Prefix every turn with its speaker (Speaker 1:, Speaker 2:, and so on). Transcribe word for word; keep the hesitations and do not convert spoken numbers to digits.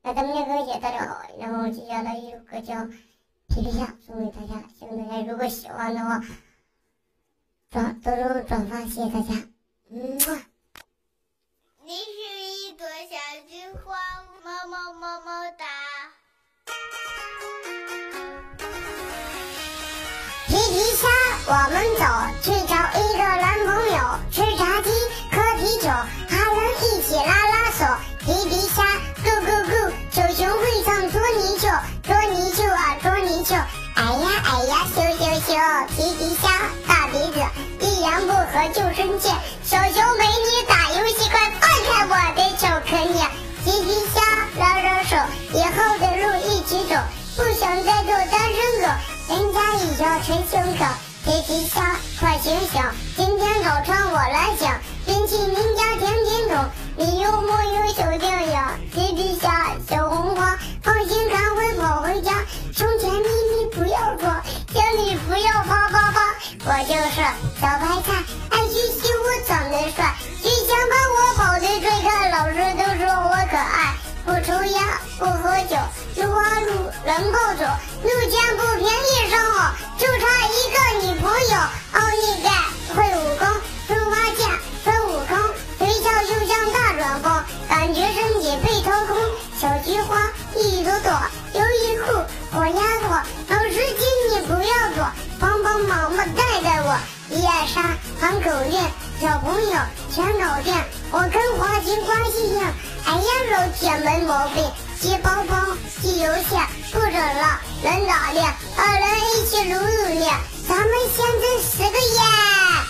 Speaker 1: 那咱们这歌也特别好，然后接下来一首歌叫《皮皮虾》送给大家，希望大家如果喜欢的话，转多多转发，谢谢大家。嗯。
Speaker 2: 你是一朵小菊花，么么么么哒。
Speaker 1: 皮皮虾，我们走，去找一个男朋友，吃炸鸡，喝啤酒，还能一起拉拉手。皮皮虾 ，Go Go Go， 球球会上捉泥鳅，捉泥鳅啊捉泥鳅，哎呀哎呀咻咻咻。皮皮虾，大鼻子，一言不合就生气，小熊美女打游戏，快放开我的巧克力。皮皮虾，拉拉手，以后的路一起走，不想再做单身狗。人家已要捶胸口，皮皮虾，快醒醒！今天早餐我来想，冰淇淋加甜甜筒，你有木有小酱呀？皮皮虾，小红花，放心赶快跑回家，胸前秘密不要说，心里不要啪啪啪。我就是小白菜，爱学习我长得帅，谁想把我跑得最快，老师都说我可爱。不抽烟，不喝酒，溜花路，人暴走，路见不平一声吼，就差一个女朋友。奥利给，会武功，出发剑，孙悟空，微笑就像大转风，感觉身体被掏空。小菊花一朵朵，优衣库火丫头，老师请你不要躲，帮帮忙忙带带我。一二三，喊口令，小朋友全搞定，我跟花心关系硬。哎呀，老铁没毛病，接包包，记游戏，不整了，能打猎，二人一起努努力，咱们现在十个耶！